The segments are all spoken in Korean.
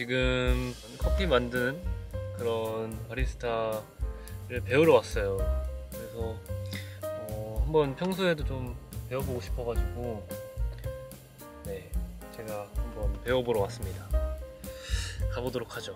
지금 커피 만드는 그런 바리스타를 배우러 왔어요. 그래서 한번 평소에도 좀 배워보고 싶어가지고 네, 제가 한번 배워보러 왔습니다. 가보도록 하죠.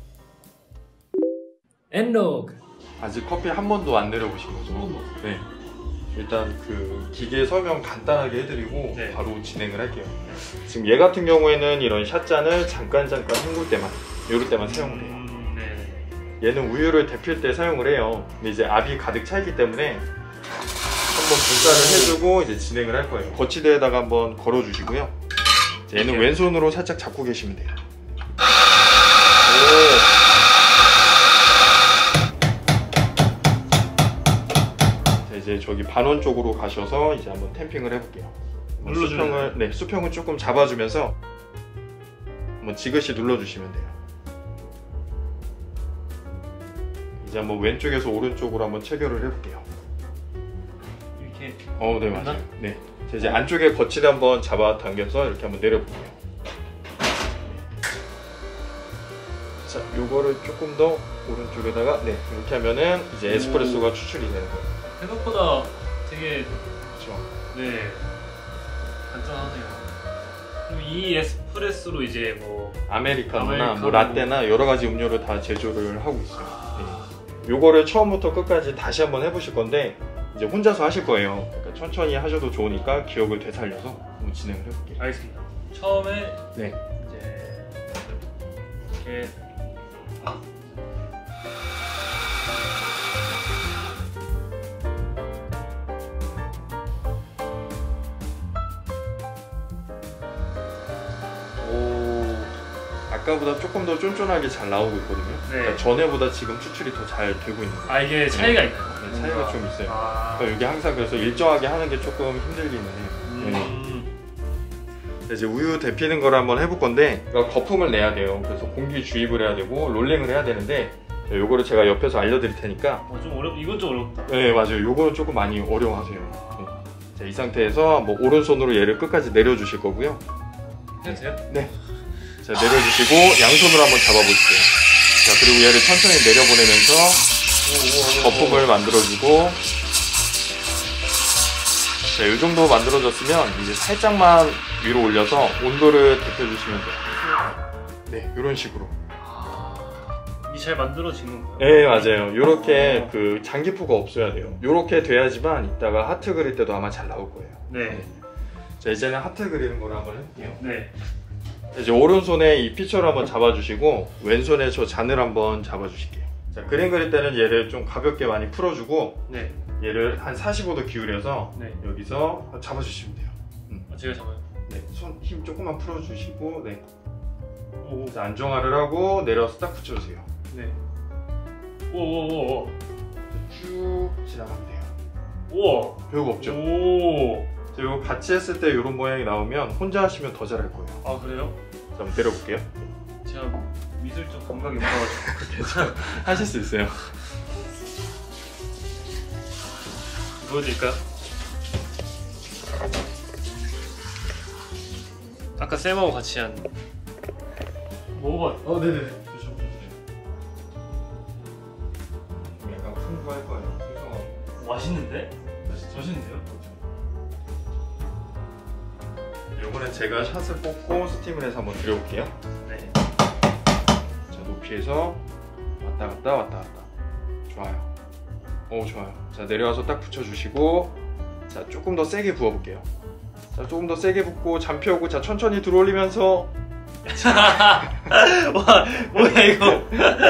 엔로그! 아직 커피 한 번도 안 내려보신 거죠? 네. 일단 그 기계 설명 간단하게 해드리고 네. 바로 진행을 할게요. 지금 얘 같은 경우에는 이런 샷잔을 잠깐 헹굴 때만, 요럴 때만 사용을 해요. 네. 얘는 우유를 데필 때 사용을 해요. 근데 이제 압이 가득 차 있기 때문에 한번 분사를 해주고 이제 진행을 할 거예요. 거치대에다가 한번 걸어주시고요. 얘는 왼손으로 살짝 잡고 계시면 돼요. 이제 저기 반원 쪽으로 가셔서 이제 한번 탬핑을 해볼게요. 수평을 조금 잡아주면서 한번 지그시 눌러주시면 돼요. 이제 한번 왼쪽에서 오른쪽으로 한번 체결을 해볼게요. 이렇게? 네, 맞아요. 네. 이제 안쪽에 거치대 한번 잡아 당겨서 이렇게 한번 내려볼게요. 자, 요거를 조금 더 오른쪽에다가 이렇게 하면은 이제 에스프레소가 추출이 되는 거예요. 생각보다 되게 그렇죠. 네, 간단하네요. 그럼 이 에스프레소로 이제 뭐 아메리카노나 뭐 라떼나 여러 가지 음료를 다 제조를 하고 있어요. 네. 요거를 처음부터 끝까지 다시 한번 해보실 건데 이제 혼자서 하실 거예요. 그러니까 천천히 하셔도 좋으니까 기억을 되살려서 한번 진행을 해볼게요. 알겠습니다. 처음에 네. 이제 이렇게 아까보다 조금 더 쫀쫀하게 잘 나오고 있거든요. 네. 그러니까 전에보다 지금 추출이 더 잘 되고 있는 거예요. 이게 차이가 있나요? 네, 차이가 좀 있어요. 그러니까 이게 항상 그래서 일정하게 하는 게 조금 힘들기는 해요. 이제 우유 데피는 걸 한번 해볼 건데 그러니까 거품을 내야 돼요. 그래서 공기 주입을 해야 되고 롤링을 해야 되는데 요거를 제가 옆에서 알려드릴 테니까 이건 좀 어렵다. 네, 맞아요. 요거는 조금 많이 어려워하세요. 네. 자, 이 상태에서 뭐 오른손으로 얘를 끝까지 내려주실 거고요. 해도 돼요? 네. 자, 내려주시고 양손으로 한번 잡아보실게요. 자, 그리고 얘를 천천히 내려보내면서 거품을 만들어주고 자, 이 정도 만들어졌으면 이제 살짝만 위로 올려서 온도를 데펴주시면 돼요. 네, 이런 식으로. 이 잘 만들어지는 거예요? 네, 맞아요. 요렇게 그 장기포가 없어야 돼요. 요렇게 돼야지만 이따가 하트 그릴 때도 아마 잘 나올 거예요. 네. 자, 이제는 하트 그리는 거를 한번 해볼게요. 네. 이제 오른손에 이 피처를 한번 잡아주시고 왼손에 저 잔을 한번 잡아주실게요. 자, 그림 그릴 때는 얘를 좀 가볍게 많이 풀어주고 네. 얘를 한 45도 기울여서 네. 여기서 잡아주시면 돼요. 제가 잡아요? 네, 손 힘 조금만 풀어주시고 네. 자, 안정화를 하고 내려서 딱 붙여주세요. 네. 오오오오. 쭉 지나가면 돼요. 우와. 별거 없죠? 오. 자, 이거 같이 했을 때 이런 모양이 나오면 혼자 하시면 더 잘할 거예요. 아, 그래요? 자, 한번 내려볼게요. 제가 미술적 감각이 없어가지고. 하실 수 있어요. 보여드릴까요? 아까 쌤하고 같이 한 먹어봐. 네네네. 드셔보세요. 약간 풍부할 거예요. 풍성하고. 맛있는데? 맛있는데요? 요거는 제가 샷을 뽑고 스팀을 해서 한번 드려볼게요. 네. 자, 높이에서 왔다 갔다 왔다 갔다. 좋아요. 좋아요. 자, 내려와서 딱 붙여주시고 자, 조금 더 세게 부어볼게요. 자, 조금 더 세게 붓고 잔 펴고 자, 천천히 들어올리면서 와, 뭐야 이거?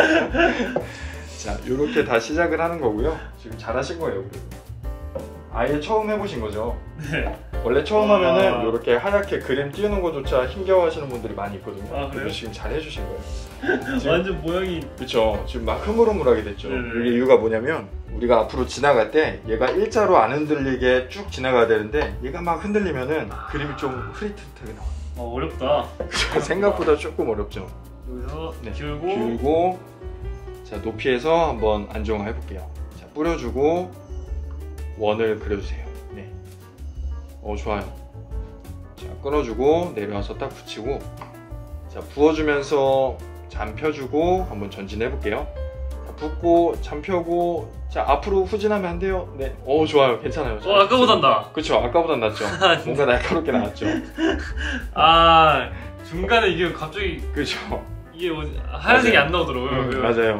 자, 요렇게 다 시작을 하는 거고요. 지금 잘하신 거예요. 아예 처음 해보신 거죠? 네. 원래 처음 하면은 이렇게 하얗게 그림 띄우는 것조차 힘겨워하시는 분들이 많이 있거든요. 아, 그래요? 지금 잘 해주신 거예요. 지금, 완전 모양이. 그쵸. 지금 막 흐물흐물하게 됐죠. 네네. 이게 이유가 뭐냐면 우리가 앞으로 지나갈 때 얘가 일자로 안 흔들리게 쭉 지나가야 되는데 얘가 막 흔들리면은 그림이 좀 흐릿흐릿하게 나와요. 어렵다. 생각보다 조금 어렵죠. 여기서 네. 기울고. 기울고 자, 높이에서 한번 안정화 해볼게요. 자, 뿌려주고 원을 그려주세요. 네. 좋아요. 자, 끊어주고 내려와서 딱 붙이고 자, 부어주면서 잠펴주고 한번 전진해 볼게요. 자, 붓고 잠펴고, 자, 앞으로 후진하면 안 돼요. 네, 좋아요. 괜찮아요. 아까보단 나. 그쵸, 아까보단 낫죠. 뭔가 날카롭게 나왔죠. 아, 중간에 이게 갑자기 그죠. 이게 하얀색이 안 나오더라고요. 맞아요.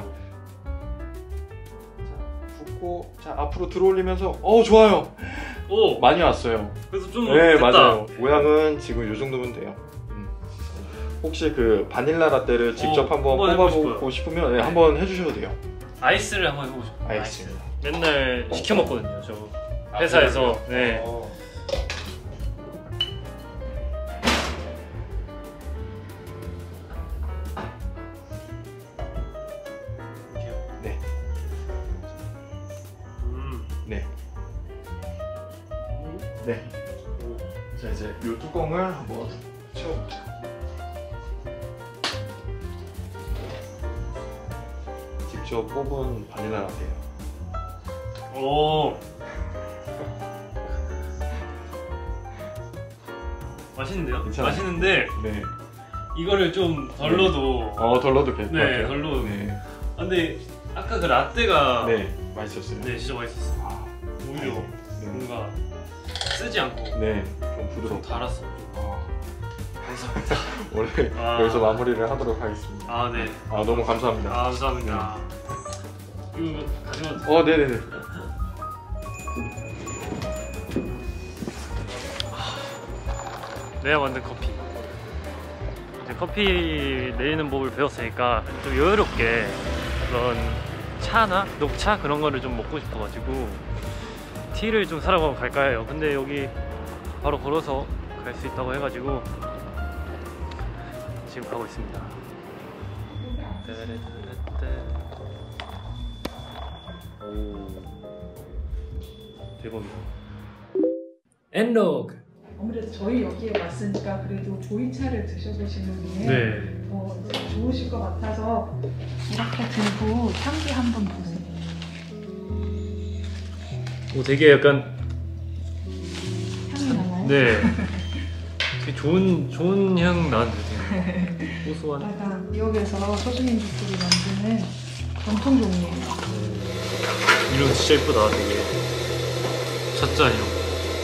자, 붓고, 자, 앞으로 들어올리면서, 좋아요. 오, 많이 왔어요. 그래서 좀 네, 됐다. 맞아요. 모양은 지금 이 정도면 돼요. 혹시 그 바닐라 라떼를 직접 한번 뽑아보고 싶으면 네, 한번 해주셔도 돼요. 아이스를 한번 해보고 싶어요. 알겠습니다. 맨날 시켜 먹거든요, 저 회사에서. 네. 네. 네. 네. 자, 이제 이 뚜껑을 한번 채워볼게요. 직접 뽑은 바닐라 라떼예요. 오. 맛있는데요? 괜찮아요. 맛있는데 네. 이거를 좀 덜 넣어도 덜 넣어도 괜찮아요. 네, 덜 넣어도. 네. 근데 아까 그 라떼가 네, 맛있었어요. 네, 진짜 맛있었어요. 오히려 네. 뭔가 쓰지 않고 네, 좀 좀 부드럽고. 달았어. 감사합니다. 원래 여기서 마무리를 하도록 하겠습니다. 아, 네. 너무 감사합니다. 감사합니다. 이거 가져가도 네네네. 내가 만든 커피. 이제 커피 내리는 법을 배웠으니까 좀 여유롭게 그런 차나 녹차 그런 거를 좀 먹고 싶어가지고 티를 좀 사러 갈까 해요. 근데 여기 바로 걸어서 갈 수 있다고 해가지고 지금 가고 있습니다. 오, 대박이다. 엔로그. 아무래도 저희 여기에 왔으니까 그래도 보이차를 드셔보시는 게 네. 좋으실 것 같아서 이렇게 들고 향기 한번 보세요. 오, 되게 약간 향이 나나요? 네. 되게 좋은 향 나는데 되게 고소한. 약간 미역에서 서주민 국수를 만드는 전통 종이에요. 이름 진짜 예쁘다. 되게 찻잔 이런.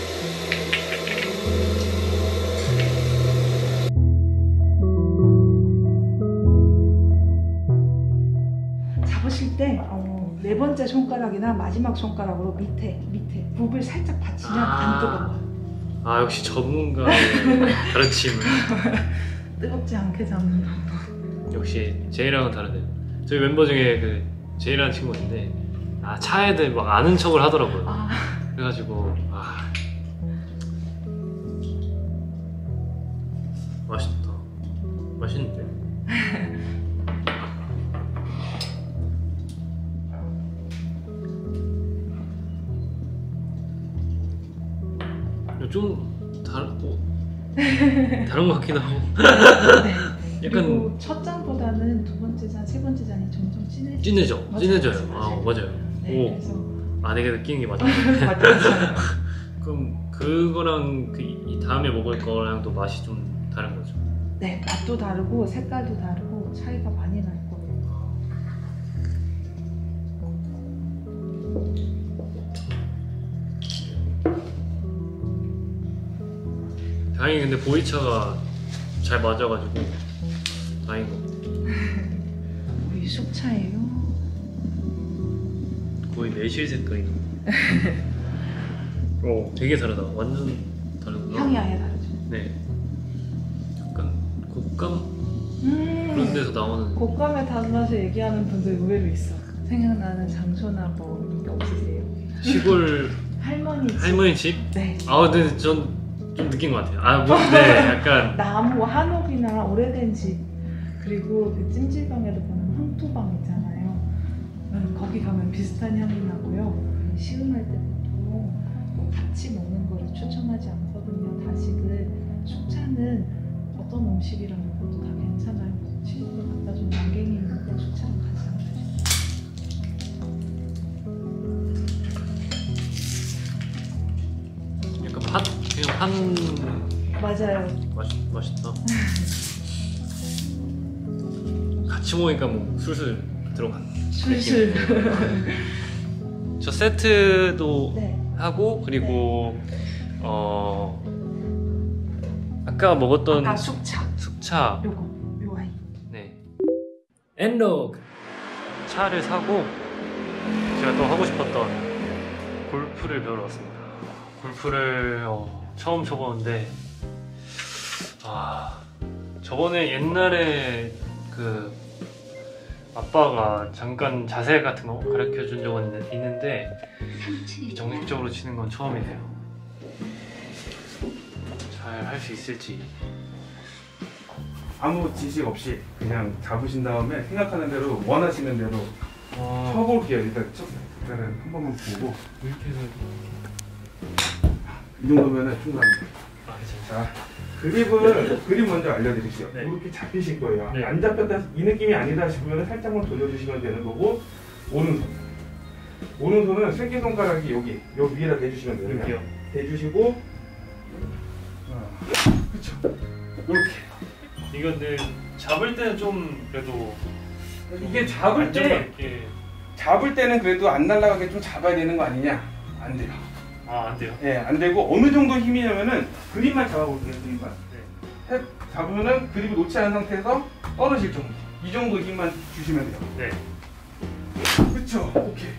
잡으실 때 네 번째 손가락이나 마지막 손가락으로 밑에 굽을 살짝 받치면 안 뜨거워요. 아, 역시 전문가의 가르침을. 뜨겁지 않게 잡는 방법. 역시 제이랑은 다르네요. 저희 멤버 중에 그 제이라는 친구가 있는데 차에 대해 막 아는 척을 하더라고요. 그래가지고 맛있다. 맛있는데. 좀 다른 것 같기도 하고. 네. 약간 그리고 첫 잔보다는 두 번째 잔, 세 번째 잔이 점점 진해져요. 맞아요. 맞아요. 네, 오, 그래서 내가 느끼는 게 맞아. 맞아요. 그럼 그거랑 이 다음에 먹을 거랑도 맛이 좀 다른 거죠? 네, 맛도 다르고 색깔도 다르고 차이가 많이 날 거예요. 다행히 근데 보이차가 잘 맞아가지고 다행인 것 같아요. 우리 숙차예요. 거의 매실 색깔이네. 되게 다르다. 완전 다르구나. 향이 아예 다르죠. 네. 약간 곶감 그런 데서 나오는. 곶감의 단맛을 얘기하는 분들 의외로 있어. 생각나는 장소나 뭐 이런 게 없으세요? 시골 할머니 집? 집? 네. 근데 전 좀 느낀 것 같아요. 네, 약간 나무 한옥이나 오래된 집, 그리고 그 찜질방에도 보면 황토방 있잖아요. 거기 가면 비슷한 향이 나고요. 시음할 때 보통 같이 먹는 거를 추천하지 않거든요. 다식을. 숙차는 어떤 음식이랑 먹어도 다 괜찮아요. 친구들 갖다 준 양갱이 있는데 숙차는 같이 안 드시죠. 약간 그냥 판 맞아요. 맛있다. 같이 모이니까 뭐 술술 들어간. 술술. 저 세트도 네. 하고 그리고 아까 먹었던 아까 숙차. 숙차. 요거 요 아이. 네. 엔로그 차를 사고 제가 또 하고 싶었던 골프를 배우러 왔습니다. 골프를 처음 쳐보는데 저번에 옛날에 그 아빠가 잠깐 자세 같은 거 가르쳐 준 적은 있는데 정식적으로 치는 건 처음이네요. 잘 할 수 있을지. 아무 지식 없이 그냥 잡으신 다음에 생각하는 대로 원하시는 대로 어, 쳐볼게요. 일단은 한 번만 보고 이렇게 해서 이 정도면은 충분합니다. 괜찮아요. 자, 그립 먼저 알려드릴게요. 네. 이렇게 잡히실 거예요. 네. 안 잡혔다 이 느낌이 아니다 싶으면 살짝만 돌려주시면 되는 거고 오른손은 새끼손가락이 여기 위에다 대주시면 돼요. 그냥 이렇게요. 대주시고 그렇죠. 이렇게 이거 근데 잡을 때는 좀 그래도 이게 잡을 안정감 때 있게. 잡을 때는 그래도 안 날아가게 좀 잡아야 되는 거 아니냐? 안 돼요. 안 돼요. 예, 안 되고 어느 정도 힘이냐면은 그립만 잡아볼게요. 그립만. 네. 잡으면은 그립을 놓지 않은 상태에서 떨어질 정도. 이 정도 힘만 주시면 돼요. 네. 그렇죠. 오케이.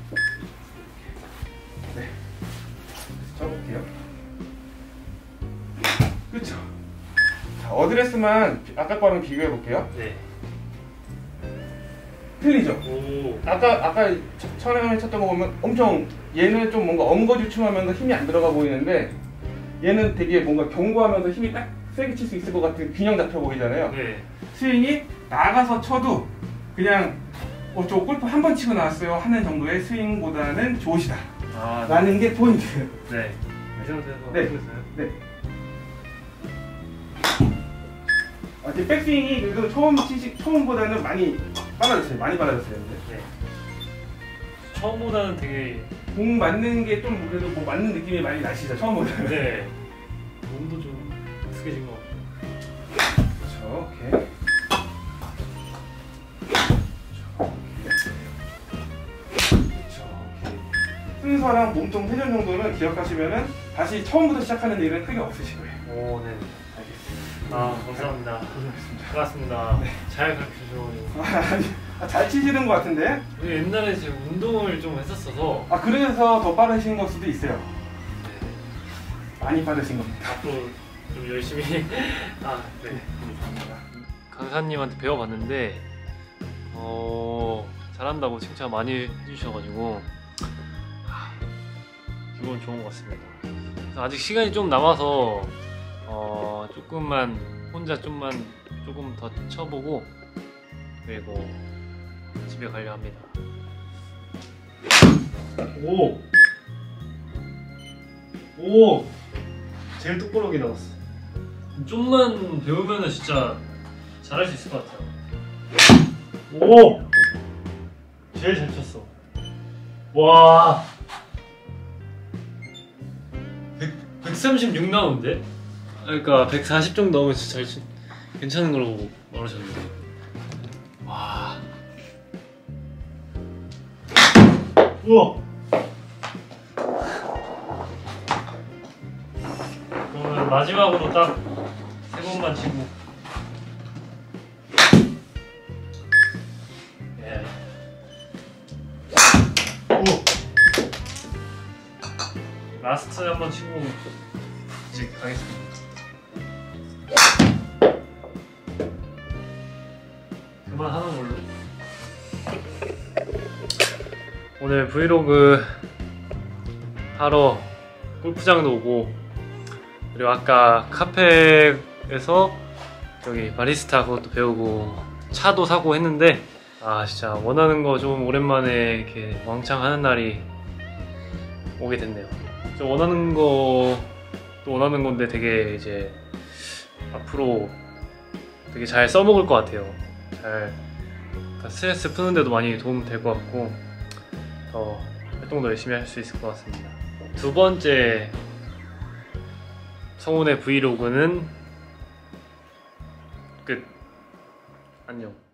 네. 쳐볼게요. 그렇죠. 자, 어드레스만 아까 거랑 비교해 볼게요. 네. 틀리죠? 오. 아까 처음에 쳤던 거 보면 엄청 얘는 좀 뭔가 엉거주춤하면서 힘이 안 들어가 보이는데 얘는 되게 뭔가 견고하면서 힘이 딱 세게 칠 수 있을 것 같은 균형 잡혀 보이잖아요. 네. 스윙이 나가서 쳐도 그냥 저 골프 한 번 치고 나왔어요 하는 정도의 스윙보다는 좋으시다 라는 게 포인트예요. 네. 이 상태에서 네. 하고 있어요? 네. 이제 백스윙이 그래도 처음보다는 많이 빨라졌어요. 많이 빨라졌어요. 네. 처음보다는 되게 공 맞는 게 좀 그래도 뭐 맞는 느낌이 많이 나시죠. 처음보다는. 네. 몸도 좀 익숙해진 것 같아요. 그렇죠. 오케이. 순서랑 몸통 회전 정도는 기억하시면은 다시 처음부터 시작하는 일은 크게 없으실 거예요. 오, 네. 알겠습니다. 감사합니다. 고생하셨습니다. 반갑습니다. 네. 잘 가르쳐주셔가지고. 잘 치시는 것 같은데? 옛날에 제가 운동을 좀 했었어서 그래서 더 빠르신 걸 수도 있어요. 네. 많이 빠르신 겁니다. 앞으로 좀 열심히 네. 감사합니다. 강사님한테 배워봤는데 잘한다고 칭찬 많이 해주셔가지고 기분 좋은 것 같습니다. 그래서 아직 시간이 좀 남아서 조금만 혼자 조금 더 쳐보고 그리고 집에 가려 합니다. 오! 제일 똑바르게 나왔어. 좀만 배우면은 진짜 잘할 수 있을 것 같아요. 오! 제일 잘 쳤어. 와! 136 나오는데? 그러니까 140 정도 나오면 진짜 괜찮은 걸로 말하셨는데. 와. 우와! 그러면 마지막으로 딱 3번만 치고. 예. 오! 라스트 한번 치고 이제 가겠습니다. 그만하는 걸로. 오늘 브이로그 하러 골프장도 오고 그리고 아까 카페에서 여기 바리스타 그것도 배우고 차도 사고 했는데 진짜 원하는 거 좀 오랜만에 이렇게 왕창 하는 날이 오게 됐네요. 좀 원하는 건데 되게 이제 앞으로 되게 잘 써먹을 것 같아요. 잘 스트레스 푸는데도 많이 도움 될 것 같고 더 활동도 열심히 할 수 있을 것 같습니다. 두 번째 성훈의 브이로그는 끝. 안녕.